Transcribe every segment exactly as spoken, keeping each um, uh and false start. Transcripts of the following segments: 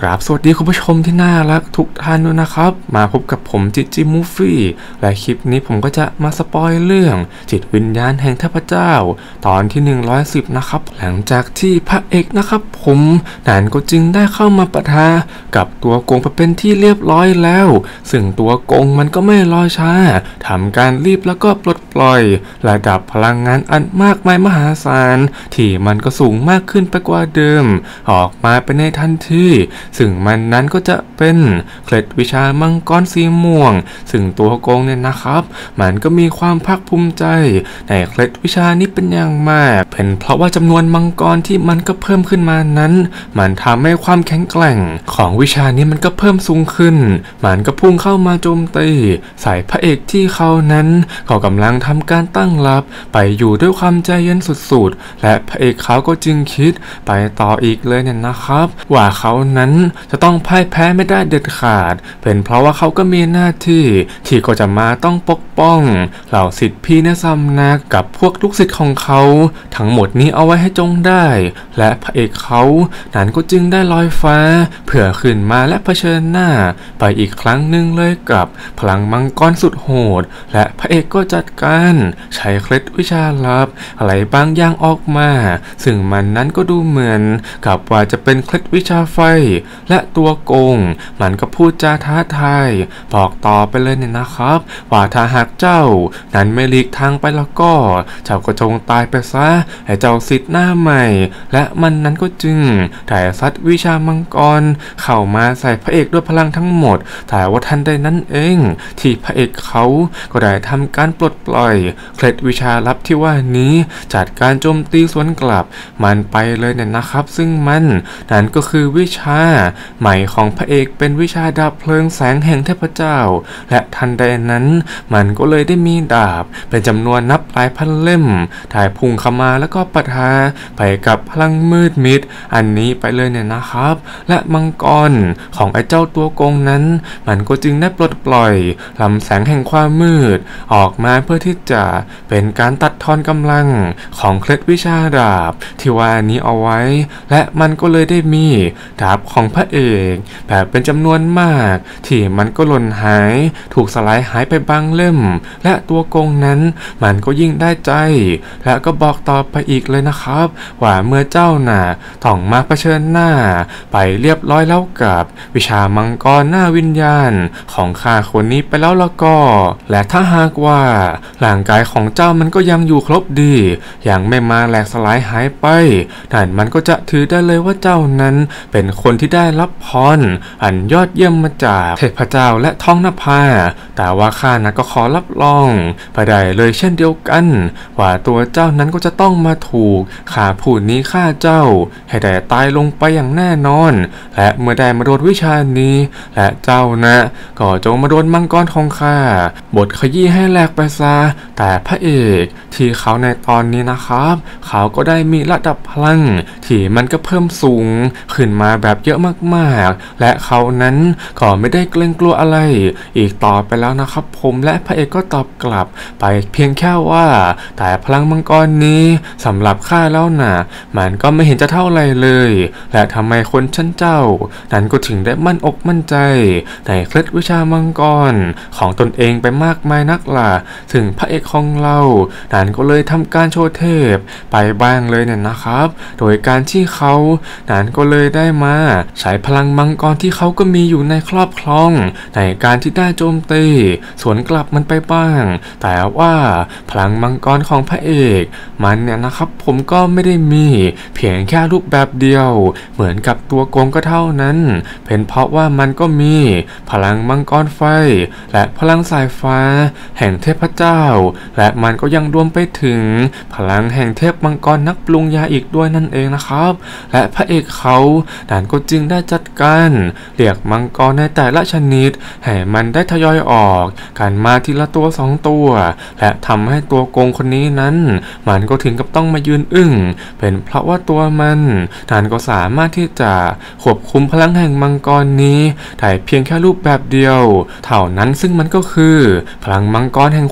กราบสวัสดีคุณผู้ชมที่น่ารักทุกท่านด้วยนะครับมาพบกับผมจิจิมูฟฟี่และคลิปนี้ผมก็จะมาสปอยเรื่องจิตวิญญาณแห่งเทพเจ้าตอนที่หนึ่งร้อยสิบนะครับหลังจากที่พระเอกนะครับผมนันก็จึงได้เข้ามาปะทะกับตัวโกงไปเป็นที่เรียบร้อยแล้วซึ่งตัวโกงมันก็ไม่รอช้าทำการรีบแล้วก็ปลดปล่อยระดับพลังงานอันมากมายมหาศาลที่มันก็สูงมากขึ้นไปกว่าเดิมออกมาเป็นในทันทีซึ่งมันนั้นก็จะเป็นเคล็ดวิชามังกรสีม่วงซึ่งตัวโกงเนี่ยนะครับมันก็มีความภาคภูมิใจในเคล็ดวิชานี้เป็นอย่างมากเป็นเพราะว่าจำนวนมังกรที่มันก็เพิ่มขึ้นมานั้นมันทำให้ความแข็งแกร่งของวิชานี้มันก็เพิ่มสูงขึ้นมันก็พุ่งเข้ามาโจมตีใส่พระเอกที่เขานั้นก็กำลังทำการตั้งรับไปอยู่ด้วยความใจเย็นสุดๆและพระเอกเขาก็จึงคิดไปต่ออีกเลยเนี่ยนะครับว่าเขานั้นจะต้องพ่ายแพ้ไม่ได้เด็ดขาดเป็นเพราะว่าเขาก็มีหน้าที่ที่ก็จะมาต้องปกป้องเหล่าศิษย์พี่ในสำนักกับพวกลูกศิษย์ของเขาทั้งหมดนี้เอาไว้ให้จงได้และพระเอกเขานั้นก็จึงได้ลอยฟ้าเพื่อขึ้นมาและเผชิญหน้าไปอีกครั้งหนึ่งเลยกับพลังมังกรสุดโหดและพระเอกก็จัดการใช้เคล็ดวิชาลับอะไรบางอย่างออกมาซึ่งมันนั้นก็ดูเหมือนกับว่าจะเป็นเคล็ดวิชาไฟและตัวโกงมันก็พูดจาท้าทายบอกต่อไปเลยเนี่ยนะครับว่าถ้าหากเจ้านั้นไม่หลีกทางไปแล้วก็เจ้าก็จงตายไปซะให้เจ้าศิษย์หน้าใหม่และมันนั้นก็จึงได้ซัดวิชามังกรเข้ามาใส่พระเอกด้วยพลังทั้งหมดแต่ว่าทันใดนั้นเองที่พระเอกเขาก็ได้ทำการปลดปล่อยเคล็ดวิชาลับที่ว่านี้จัดการโจมตีสวนกลับมันไปเลยเนี่ยนะครับซึ่งมันนั้นก็คือวิชาใหม่ของพระเอกเป็นวิชาดาบเพลิงแสงแห่งเทพเจ้าและทันใดนั้นมันก็เลยได้มีดาบเป็นจำนวนนับหลายพันเล่มถ่ายพุ่งเข้ามาแล้วก็ปะทะไปกับพลังมืดมิดอันนี้ไปเลยเนี่ยนะครับและมังกรของไอ้เจ้าตัวโกงนั้นมันก็จึงได้ปลดปล่อยลำแสงแห่งความมืดออกมาเพื่อที่จะเป็นการตัดทอนกำลังของเคล็ดวิชาดาบที่ว่านี้เอาไว้และมันก็เลยได้มีดาบของพระเอกแบบเป็นจำนวนมากที่มันก็หล่นหายถูกสลายหายไปบางเล่มและตัวโกงนั้นมันก็ยิ่งได้ใจและก็บอกต่อไปอีกเลยนะครับว่าเมื่อเจ้าน่ะต้องมาเผชิญหน้าไปเรียบร้อยแล้วกับวิชามังกรหน้าวิญญาณของข้าคนนี้ไปแล้วแล้วก็และถ้าหากว่าร่างกายของเจ้ามันก็ยังอยู่ครบดียังไม่มาแหลกสลายหายไปนั่นมันก็จะถือได้เลยว่าเจ้านั้นเป็นคนที่ได้รับพรอันยอดเยี่ยมมาจากเทพเจ้าและท้องนภาแต่ว่าข้านะก็ขอรับรองไปได้เลยเช่นเดียวกันว่าตัวเจ้านั้นก็จะต้องมาถูกข้าผู้นี้ฆ่าเจ้าให้ได้ตายลงไปอย่างแน่นอนและเมื่อได้มาโดนวิชานี้และเจ้านะก็จงมาโดนมังกรของข้าบทขยี้ให้แหลกไปซะแต่พระเอกที่เขาในตอนนี้นะครับเขาก็ได้มีระดับพลังที่มันก็เพิ่มสูงขึ้นมาแบบเยอะมากๆและเขานั้นก็ไม่ได้เกรงกลัวอะไรอีกต่อไปแล้วนะครับผมและพระเอกก็ตอบกลับไปเพียงแค่ว่าแต่พลังมังกรนี้สำหรับข้าแล้วนะมันก็ไม่เห็นจะเท่าไรเลยและทำไมคนชั้นเจ้านั้นก็ถึงได้มั่นอกมั่นใจในเคล็ดวิชามังกรของตนเองไปมากมายนักล่ะถึงพระเอกของเรานั้นก็เลยทำการโชว์เทพไปบ้างเลยเนี่ยนะครับโดยการที่เขานั้นก็เลยได้มาใช้พลังมังกรที่เขาก็มีอยู่ในครอบครองในการที่ได้โจมตีสวนกลับมันไปบ้างแต่ว่าพลังมังกรของพระเอกมันเนี่ยนะครับผมก็ไม่ได้มีเพียงแค่รูปแบบเดียวเหมือนกับตัวโกงก็เท่านั้นเป็นเพราะว่ามันก็มีพลังมังกรไฟและพลังสายฟ้าแห่งเทพเจ้าและมันก็ยังรวมไปถึงพลังแห่งเทพมังกรนักปรุงยาอีกด้วยนั่นเองนะครับและพระเอกเขาดันก็จึงได้จัดการเรียกมังกรในแต่ละชนิดให้มันได้ทยอยออกกันมาทีละตัวสองตัวและทำให้ตัวโกงคนนี้นั้นมันก็ถึงกับต้องมายืนอึ้งเป็นเพราะว่าตัวมันดันก็สามารถที่จะควบคุมพลังแห่งมังกรนี้ได้เพียงแค่รูปแบบเดียวเท่านั้นซึ่งมันก็คือพลังมังกรแห่งความมืด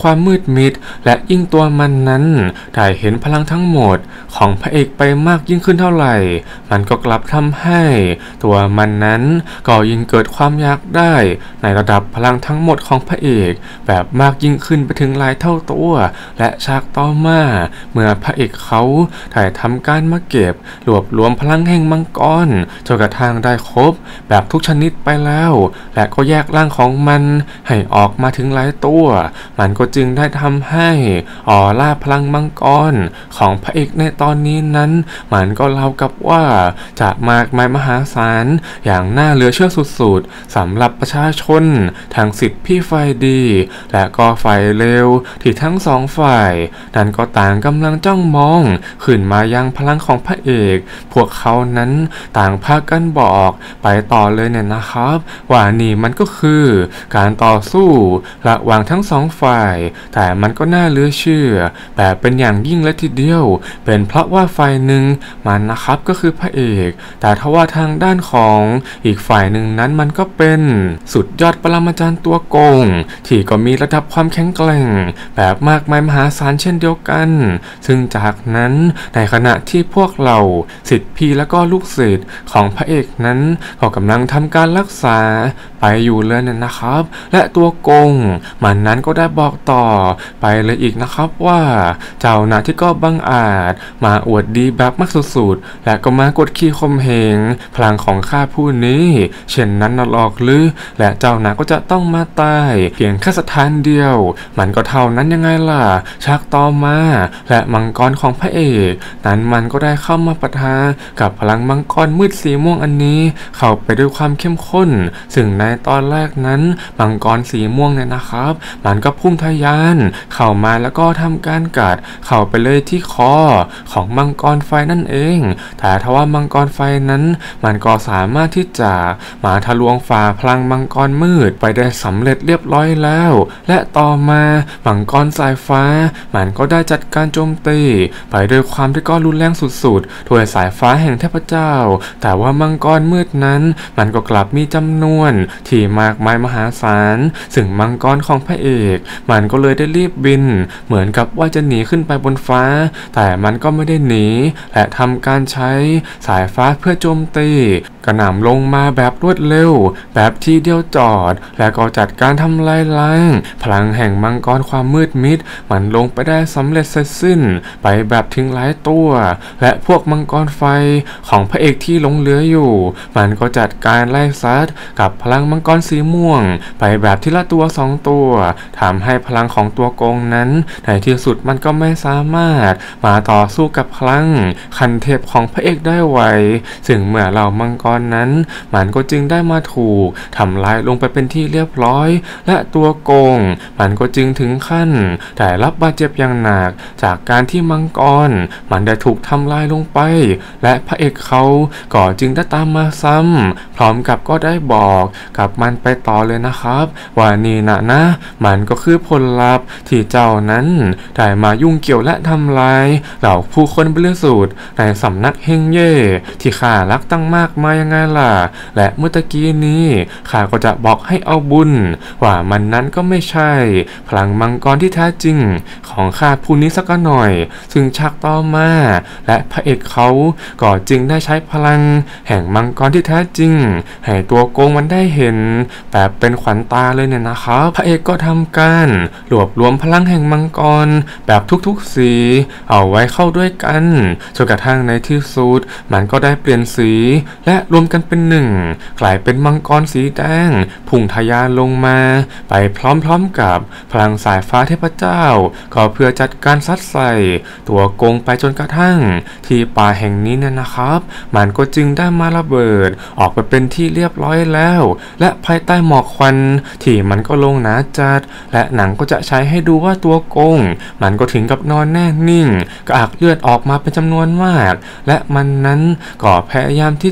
มิดและยิ่งตัวมันนั้นได้เห็นพลังทั้งหมดของพระเอกไปมากยิ่งขึ้นเท่าไหร่มันก็กลับทำให้ตัวมันนั้นก็ยิ่งเกิดความอยากได้ในระดับพลังทั้งหมดของพระเอกแบบมากยิ่งขึ้นไปถึงหลายเท่าตัวและฉากต่อมาเมื่อพระเอกเขาได้ทำการมาเก็บรวบรวมพลังแห่งมังกรจนกระทั่งได้ครบแบบทุกชนิดไปแล้วและก็แยกร่างของมันให้ออกมาถึงหลายตัวมันก็จึงได้ทำให้ออร่าพลังมังกรของพระเอกในตอนนี้นั้นมันก็เล่ากับว่าจะมากมายมหาศาลอย่างน่าเหลือเชื่อสุดๆสำหรับประชาชนทั้งสิทธิพี่ฝ่ายดีและก็ฝ่ายเลวที่ทั้งสองฝ่ายนั้นก็ต่างกำลังจ้องมองขึ้นมายังพลังของพระเอกพวกเขานั้นต่างพากันบอกไปต่อเลยเนี่ยนะครับว่านี่มันก็คือการต่อสู้ระหว่างทั้งสองฝ่ายแต่มันก็น่าเหลือเชื่อแบบเป็นอย่างยิ่งเลยทีเดียวเป็นเพราะว่าฝ่ายหนึ่งมันนะครับก็คือพระเอกแต่ทว่าทางด้านของอีกฝ่ายหนึ่งนั้นมันก็เป็นสุดยอดปรมาจารย์ตัวโกงที่ก็มีระดับความแข็งแกร่งแบบมากมายมหาศาลเช่นเดียวกันซึ่งจากนั้นในขณะที่พวกเราศิษย์พี่และก็ลูกศิษย์ของพระเอกนั้นก็กำลังทำการรักษาไปอยู่เลยเนี่ยนะครับและตัวโกงมันนั้นก็ได้บอกต่อไปเลยอีกนะครับว่าเจ้าหน้าที่ก็บังอาจมาอวดดีแบบมากสุดๆและก็มากดขี่ข่มเหงพลังของข้าผู้นี้เช่นนั้นน่ะหรอกหรือและเจ้าหน้าก็จะต้องมาตายเพียงแค่สถานเดียวมันก็เท่านั้นยังไงล่ะฉากต่อมาและมังกรของพระเอกนั้นมันก็ได้เข้ามาปะทะกับพลังมังกรมืดสีม่วงอันนี้เข้าไปด้วยความเข้มข้นซึ่งในตอนแรกนั้นมังกรสีม่วงเนี่ยนะครับมันก็พุ่งทะยานเข้ามาแล้วก็ทำการกัดเข้าไปเลยที่คอของมังกรไฟนั่นเองแต่ทว่ามังกรไฟนั้นมันก็สามารถที่จะมาทะลวงฝ่าพลังมังกรมืดไปได้สำเร็จเรียบร้อยแล้วและต่อมามังกรสายฟ้ามันก็ได้จัดการโจมตีไปด้วยความที่ก็รุนแรงสุดๆด้วยสายฟ้าแห่งเทพเจ้าแต่ว่ามังกรมืดนั้นมันก็กลับมีจำนวนที่มากมายมหาศาลซึ่งมังกรของพระเอกมันก็เลยได้รีบบินเหมือนกับว่าจะหนีขึ้นไปบนฟ้าแต่มันก็ไม่ได้หนีและทำการใช้สายฟ้าเพื่อโจมตีกระหน่ำลงมาแบบรวดเร็วแบบทีเดียวจอดและก็จัดการทำลายล้างพลังแห่งมังกรความมืดมิดมันลงไปได้สำเร็จเสร็จสิ้นไปแบบถึงหลายตัวและพวกมังกรไฟของพระเอกที่หลงเหลืออยู่มันก็จัดการไล่ซัดกับพลังมังกรสีม่วงไปแบบทีละตัวสองตัวทำให้พลังของตัวโกงนั้นในที่สุดมันก็ไม่สามารถมาต่อสู้กับพลังคันเทพของพระเอกได้ไวซึ่งเมื่อเหล่ามังกรนั้นมันก็จึงได้มาถูกทำลายลงไปเป็นที่เรียบร้อยและตัวโกงมันก็จึงถึงขั้นได้รับบาดเจ็บอย่างหนักจากการที่มังกรมันได้ถูกทำลายลงไปและพระเอกเขาก็จึงได้ตามมาซ้ำพร้อมกับก็ได้บอกกับมันไปต่อเลยนะครับว่านี่นะนะมันก็คือผลลัพธ์ที่เจ้านั้นได้มายุ่งเกี่ยวและทำลายเหล่าผู้คนบริสุทธิ์ในสำนักเฮงเย่ที่ข้ารักตั้งมากมายังไงล่ะและเมื่อตะกี้นี้ข้าก็จะบอกให้เอาบุญว่ามันนั้นก็ไม่ใช่พลังมังกรที่แท้จริงของข้าผู้นี้สักหน่อยซึ่งฉากต่อมาและพระเอกเขาก็จึงได้ใช้พลังแห่งมังกรที่แท้จริงให้ตัวโกงมันได้เห็นแบบเป็นขวัญตาเลยเนี่ยนะครับพระเอกก็ทำการรวบรวมพลังแห่งมังกรแบบทุกๆสีเอาไว้เข้าด้วยกันจนกระทั่งในที่สุดมันก็ได้เปลี่ยนสีและรวมกันเป็นหนึ่งกลายเป็นมังกรสีแดงพุ่งทะยานลงมาไปพร้อมๆกับพลังสายฟ้าเทพเจ้าก็เพื่อจัดการซัดใส่ตัวโกงไปจนกระทั่งที่ป่าแห่งนี้เนี่ยนะครับมันก็จึงได้มาระเบิดออกไปเป็นที่เรียบร้อยแล้วและภายใต้หมอกควันที่มันก็ลงหนาจัดและหนังก็จะใช้ให้ดูว่าตัวโกงมันก็ถึงกับนอนแน่นิ่งกระอักเลือดออกมาเป็นจำนวนมากและมันนั้นก็พยายามที่จะ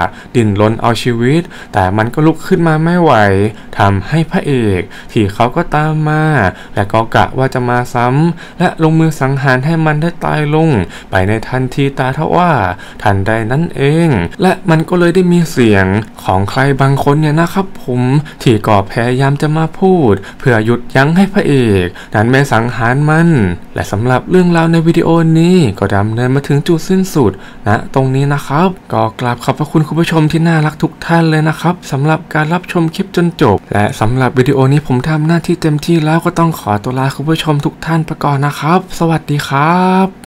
ดิ้นรนเอาชีวิตแต่มันก็ลุกขึ้นมาไม่ไหวทำให้พระเอกที่เขาก็ตามมาและก็กะว่าจะมาซ้ำและลงมือสังหารให้มันได้ตายลงไปในทันทีตาทว่าทันใดนั้นเองและมันก็เลยได้มีเสียงของใครบางคนเนี่ยนะครับผมที่ก็พยายามจะมาพูดเพื่อหยุดยั้งให้พระเอกนั้นไม่สังหารมันและสำหรับเรื่องราวในวิดีโอนี้ก็ดำเนินมาถึงจุดสิ้นสุดณตรงนี้นะครับก็กราบขอบพระคุณคุณผู้ชมที่น่ารักทุกท่านเลยนะครับสำหรับการรับชมคลิปจนจบและสำหรับวิดีโอนี้ผมทำหน้าที่เต็มที่แล้วก็ต้องขอตัวลาคุณผู้ชมทุกท่านไปก่อนนะครับสวัสดีครับ